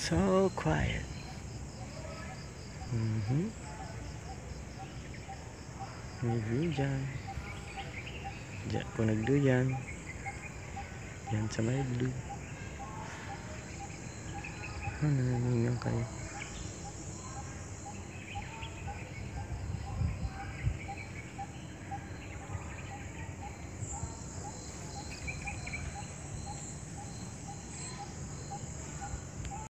So quiet. May view dyan. Diyan po nagduyan. Yan sa may blue. Ano namin yung kayo.